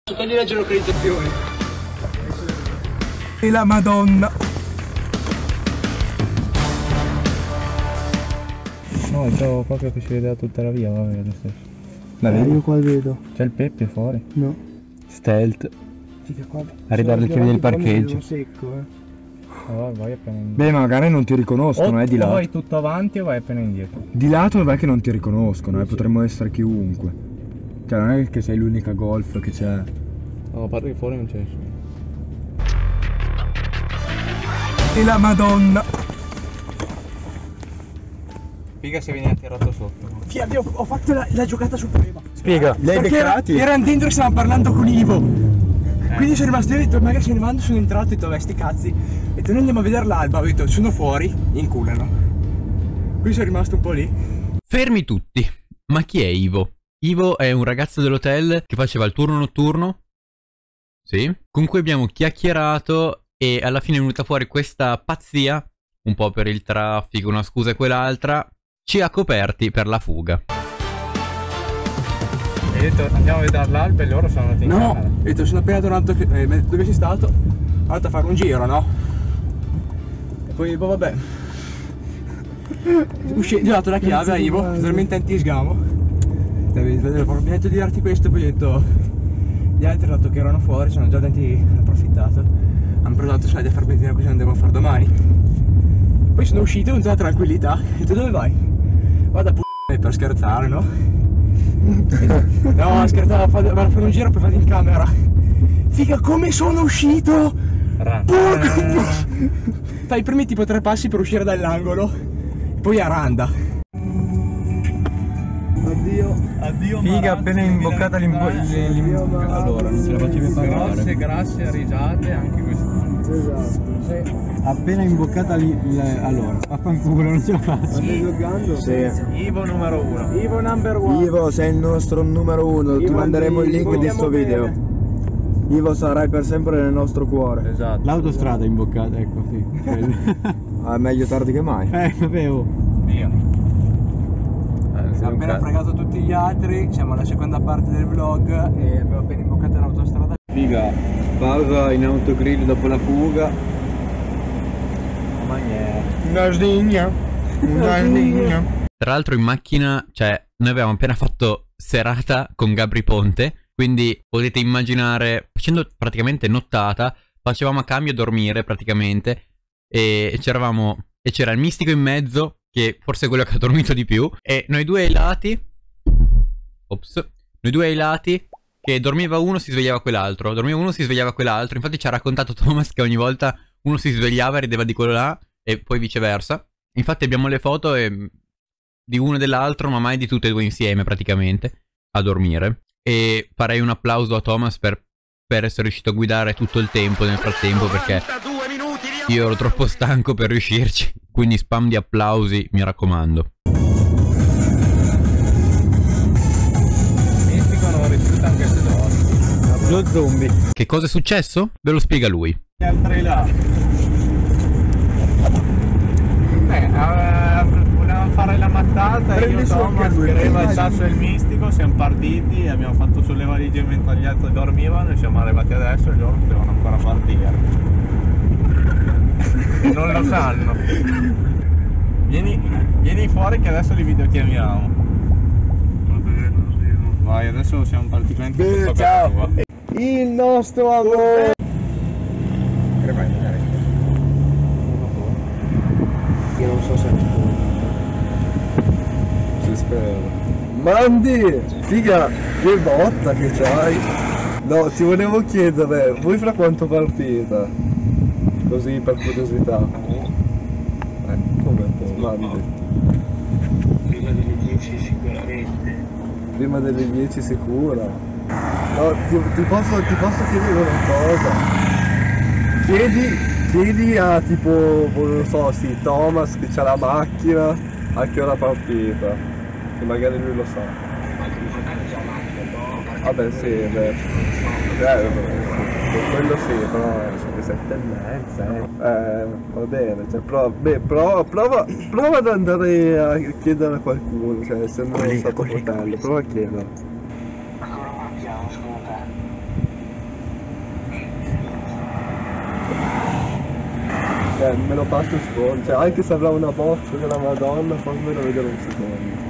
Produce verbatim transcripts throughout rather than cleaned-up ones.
Togli la geolocalizzazione. E la Madonna. No, c'ho proprio che si vedeva tutta la via, vabbè adesso. La vedi? Io qua vedo. C'è il Peppe fuori. No. Stealth. Figa, qua. A ridare le chiavi del parcheggio. Secco, eh. Oh, vai appena indietro. Beh, magari non ti riconoscono, o, eh, di o lato. vai tutto avanti o vai appena indietro. Di lato non è che non ti riconoscono, eh, potremmo essere chiunque. Cioè, non è che sei l'unica Golf che c'è. No, a parte che fuori non c'è nessuno. E la Madonna. Figa se vieni attirato sotto. Fia, ho, ho fatto la, la giocata suprema. Spiega. Li hai beccati? Erano dentro e stavamo parlando con Ivo. Eh. Quindi sono rimasto, io ho detto, magari se ne vanno, sono entrato e ho detto, vabbè, sti cazzi. Ho detto, noi andiamo a vedere l'alba, ho detto, sono fuori, inculano. Quindi sono rimasto un po' lì. Fermi tutti. Ma chi è Ivo? Ivo è un ragazzo dell'hotel che faceva il turno notturno. Sì. Con cui abbiamo chiacchierato e alla fine è venuta fuori questa pazzia. Un po' per il traffico, una scusa e quell'altra. Ci ha coperti per la fuga. Hai detto andiamo a vedere l'alba e loro sono andati in No, camera. ho detto, sono appena tornato, eh, dove sei stato? Ho andato a fare un giro, no? E poi, boh, vabbè. Usci- gli ho dato la chiave a Ivo, totalmente anti-sgamo. Ho detto di darti questo, poi ho detto, gli altri, dato che erano fuori, sono già denti approfittato. Hanno provato soldi a far benzina così non devo fare domani. Poi sono uscito con tutta la tranquillità. Ho detto, dove vai? Vado a p***e per scherzare, no? No, scherzavo, vado a fare un giro per fare in camera. Figa, come sono uscito? Porco! Fai i primi tipo tre passi per uscire dall'angolo, poi a randa. Addio. Addio. Figa, appena imboccata l'imboccata. Allora, non ce la facevi parlare. Grosse, grasse, risate, anche quest'anno. Esatto. Sì. Appena imboccata lì. Allora, affanculo, non ce la faccio. Stai giocando? Sì. Ivo numero uno. Ivo number one. Ivo, sei il nostro numero uno. Ti manderemo il link di sto video. Ivo, sarai per sempre nel nostro cuore. Esatto. L'autostrada è imboccata, ecco, sì. Ah, meglio tardi che mai. Eh, sapevo. Via. Abbiamo appena fregato tutti gli altri, siamo alla seconda parte del vlog e abbiamo appena imboccato l'autostrada. Figa, pausa in autogrill dopo la fuga. Ma niente. Una sdigna. Una sdigna. Tra l'altro in macchina, cioè, noi avevamo appena fatto serata con Gabri Ponte, quindi potete immaginare, facendo praticamente nottata, facevamo a cambio a dormire praticamente, e c'eravamo, e c'era il mistico in mezzo, che forse è quello che ha dormito di più, e noi due ai lati, ops, noi due ai lati, che dormiva uno si svegliava quell'altro, dormiva uno si svegliava quell'altro, infatti ci ha raccontato Thomas che ogni volta uno si svegliava e rideva di quello là, e poi viceversa. Infatti abbiamo le foto e... di uno e dell'altro, ma mai di tutte e due insieme praticamente, a dormire. E farei un applauso a Thomas per, per essere riuscito a guidare tutto il tempo nel frattempo, perché io ero troppo stanco per riuscirci. Quindi spam di applausi, mi raccomando. Dicono rifiuta anche se dormi. Lo zombie. Che cosa è successo? Ve lo spiega lui. Gli altri là. Beh, eh, volevamo fare la mattata e io Thomas quereva il sasso e il mistico, siamo partiti, abbiamo fatto sulle valigie mentre gli altri dormivano e siamo arrivati adesso e loro devono ancora partire. E non lo sanno. Vieni, vieni fuori che adesso li videochiamiamo. Vai, adesso siamo praticamente Bene, sotto ciao. casa tua. Il nostro amore. Io non so se è Si spera. Mandi! Figa, che botta che c'hai! No, ti volevo chiedere, voi fra quanto partite? Così per curiosità. Eh, come un po'? Mandi. prima delle dieci sicuramente. Prima delle dieci sicura. No, ti, ti, posso, ti posso chiedere una cosa. Chiedi, chiedi a tipo, non lo so, sì, Thomas che c'ha la macchina, a che ora partita. Che magari lui lo sa. Vabbè sì, beh. Eh, quello sì, però sono sette e mezza, eh. Eh, va bene, cioè prova, beh, prova, prova, prova ad andare a chiedere a qualcuno, cioè essendo stato fratello, prova a chiedere. Ma cosa mangiamo, secondo te? Eh, me lo passo un secondo, cioè anche se avrà una bozza della Madonna, fammelo vedere un secondo.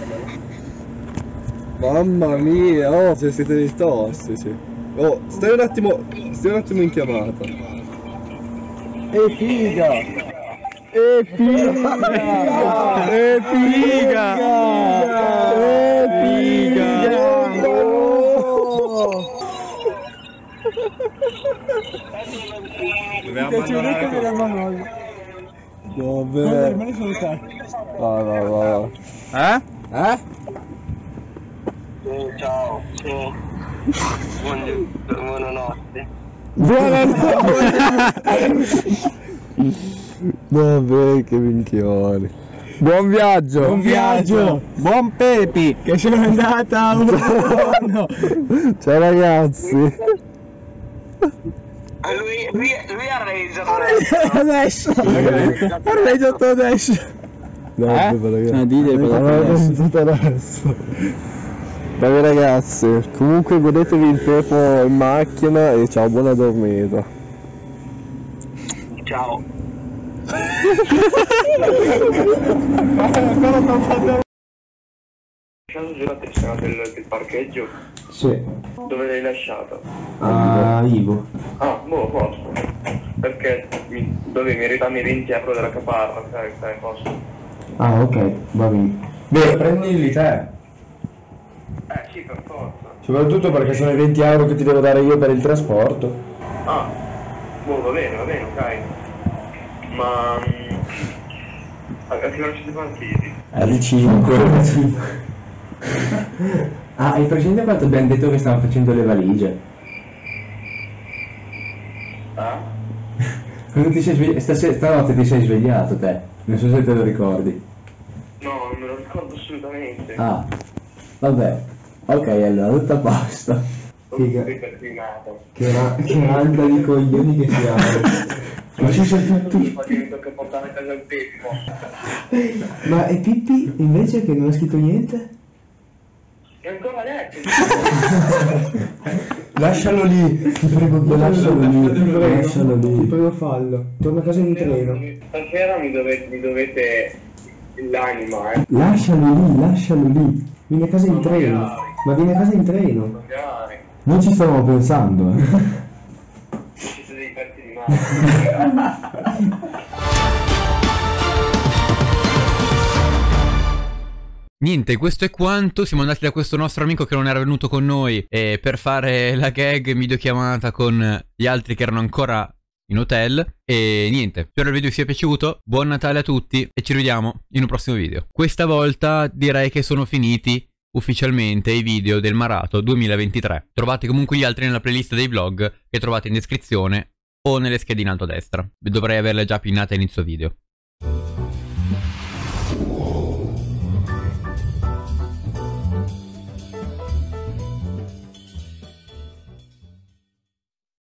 Mamma mia, oh, se siete dei tossici. Oh, stai un attimo, stai un attimo in chiamata. E figa! E figa! E figa! E figa! Dobbiamo abbandonare tutto. Dove? Va, va, va. Eh? Eh? Sì, ciao, sì. Buongiorno, buonanotte. Vabbè, che minchioni. Buon viaggio! Buon viaggio! Buon Pepi! Che sono andata a un giorno! Ciao ragazzi! Lui, lui, lui ha reso Adesso! Ha reso adesso! No, Eh? ragazzi. No, dite, adesso. Tutto adesso. Vabbè ragazzi, comunque godetevi il tempo in macchina e ciao, buona dormita. Ciao. Lasciato già la tessera del, del parcheggio? Sì. Dove l'hai lasciata? Ah, Ivo. Ah, boh, posto. Perché mi, dovevi ridarmi venti euro della caparra, sai, stai a posto. Ah, ok, va bene. Beh, prendili te. Eh sì, per forza. Soprattutto perché sono i venti euro che ti devo dare io per il trasporto. Ah, boh, va bene, va bene, ok. Ma... mm, a che ora siete partiti? Alle cinque. Ah, hai presente quanto abbiamo detto che stavamo facendo le valigie? Ah? Quando ti sei svegliato, stasera, stanotte ti sei svegliato te, non so se te lo ricordi. No, non me lo ricordo assolutamente. Ah, vabbè, ok, allora tutto a posto. Figa, che, ra- che randa di coglioni che siamo. Ma ci sono tutti. Mi tocca portare a casa il Peppo. Ma e Pippi invece che non ha scritto niente? E ancora letto. Lascialo lì, ti prego, lascialo lì, lascialo lì. Ti prego fallo, torna a casa in treno. Stasera mi dovete, mi dovete l'anima, eh. Lascialo lì, lascialo lì. Vieni a casa in Ma treno. magari. Ma vieni a casa in treno. Magari. Non ci stavamo pensando, eh. Siete dei pezzi di mano. Niente, questo è quanto. Siamo andati da questo nostro amico che non era venuto con noi eh, per fare la gag in videochiamata con gli altri che erano ancora in hotel. E niente, spero il video vi sia piaciuto. Buon Natale a tutti e ci rivediamo in un prossimo video. Questa volta direi che sono finiti ufficialmente i video del Marato duemilaventitré. Trovate comunque gli altri nella playlist dei vlog che trovate in descrizione o nelle schede in alto a destra. Dovrei averle già pinnate a inizio video.